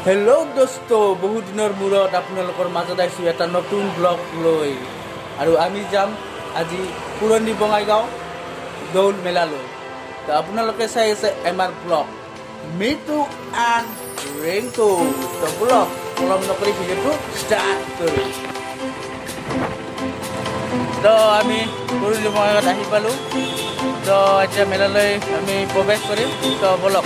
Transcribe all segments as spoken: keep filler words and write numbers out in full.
Hello' দোস্ত, বহু দিনৰ মূৰত আপোনালোকৰ মাজত আহিছোঁ এটা নতুন ব্লগ লৈ। আৰু আমি যাম আজি পুৰণি বঙাইগাঁও দৌল মেলালৈ। তো আপোনালোকে চাই আছে এমাৰ ব্লগ মিটু এণ্ড ৰিংকু। তো ব্লগ পলম নকৰি ভিডিঅ'টো ষ্টাৰ্ট কৰোঁ। তো আমি পুৰণি বঙাইগাঁৱত আহি পালোঁ। তো এতিয়া মেলালৈ আমি প্ৰৱেশ কৰিম। তো বলক।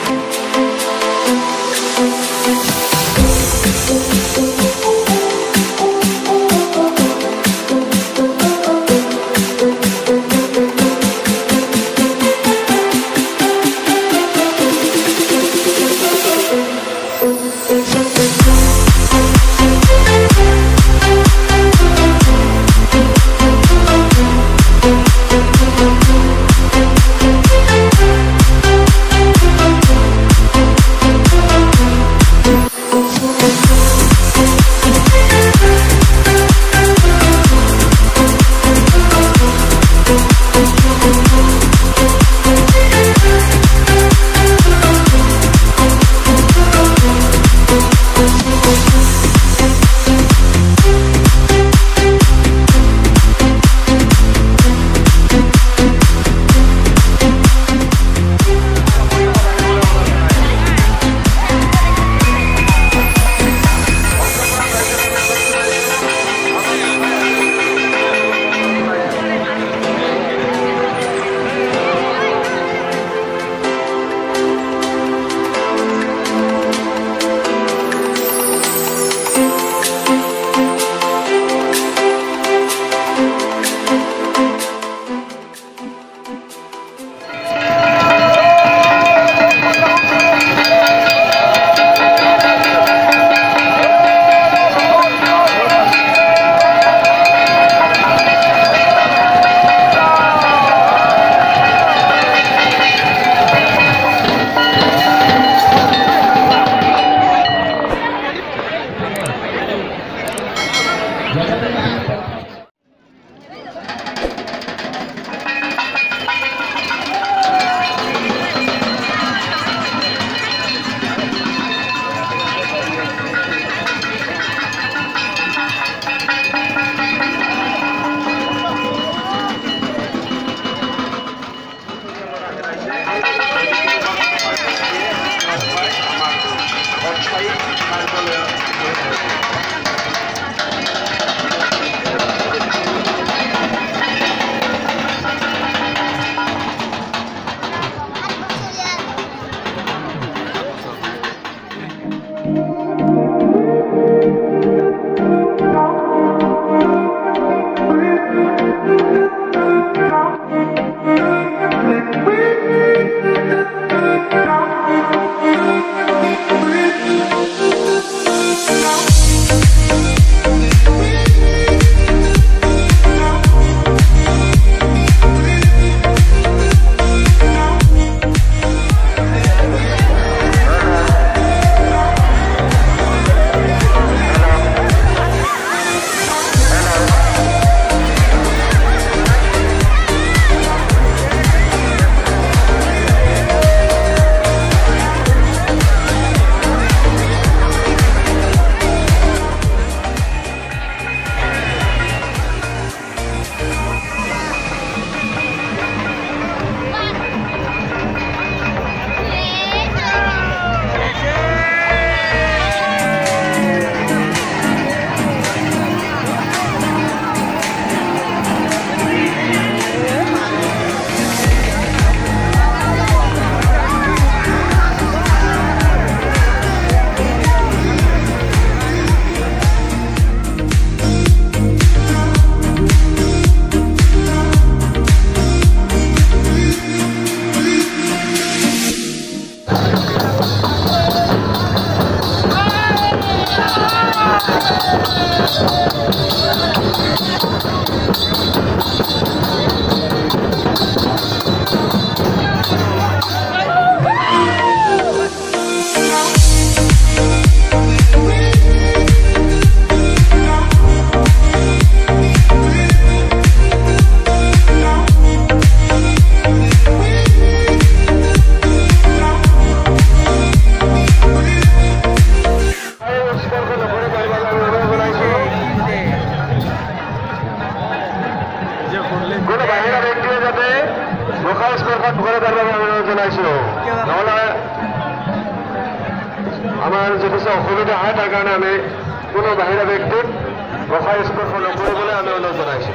আমাৰ যথেষ্ট অসুবিধা হয় তাৰ কাৰণে আমি কোনো বাহিৰা ব্যক্তিক গোসাঁই স্পৰ্শ নকৰিবলৈ আমি অনুৰোধ জনাইছোঁ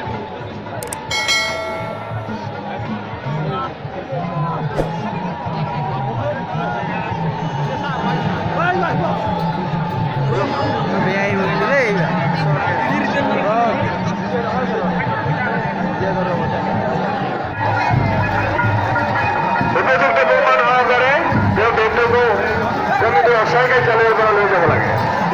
উপযুক্ত প্ৰমাণ হোৱাৰ দৰে তেওঁ ব্যক্তিকো কমিটি অচৰকাৰী চালৰ পৰা লৈ যাব লাগে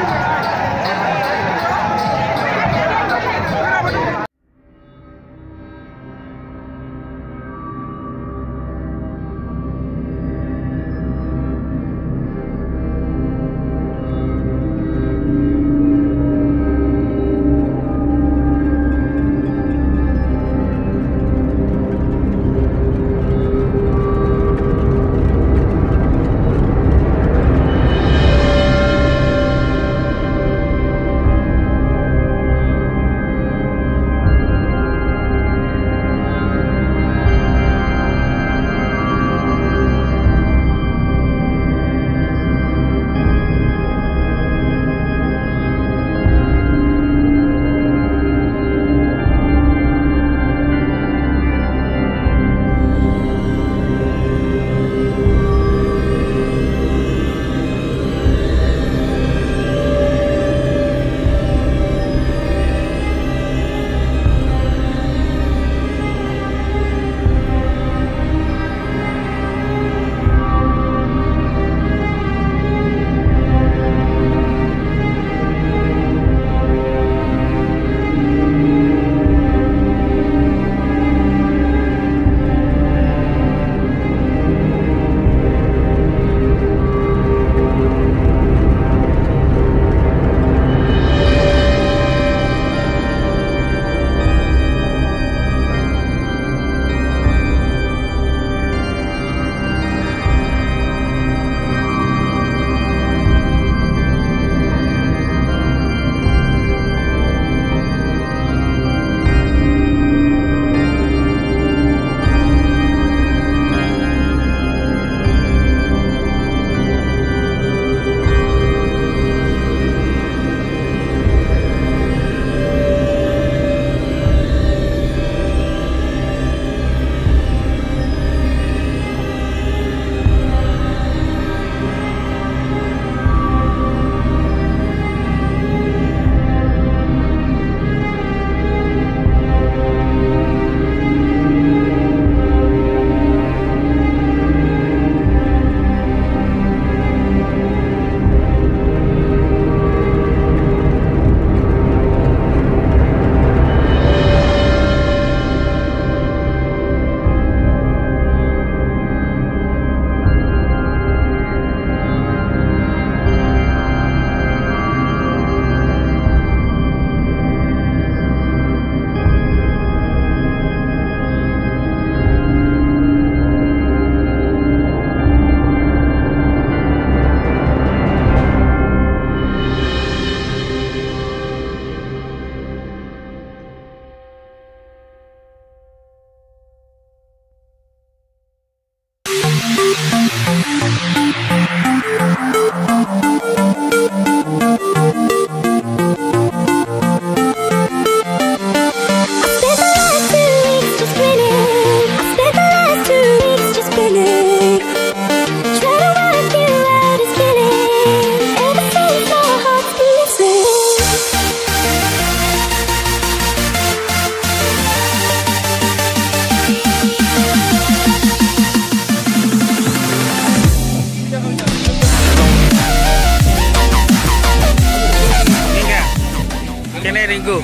ৰিংকু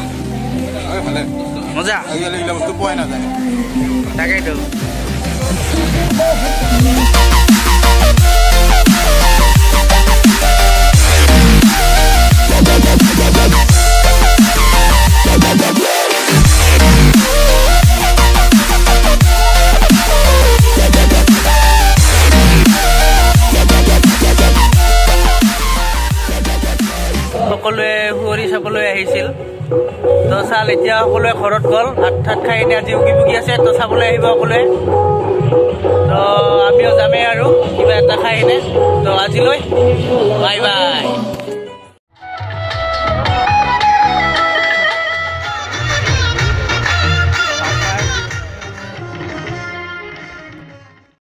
মজা তাকেইতো সকলোৱে হুঁৱৰী চাবলৈ আহিছিল। তো চাল এতিয়া সকলোৱে ঘৰত গ'ল ভাত ঠাত খাই এনে আজি উগি বুগি আছে তো চাবলৈ আহিব সকলোৱে তো আমিও যামেই আৰু কিবা এটা খাই এনে তো আজিলৈ বাই বাই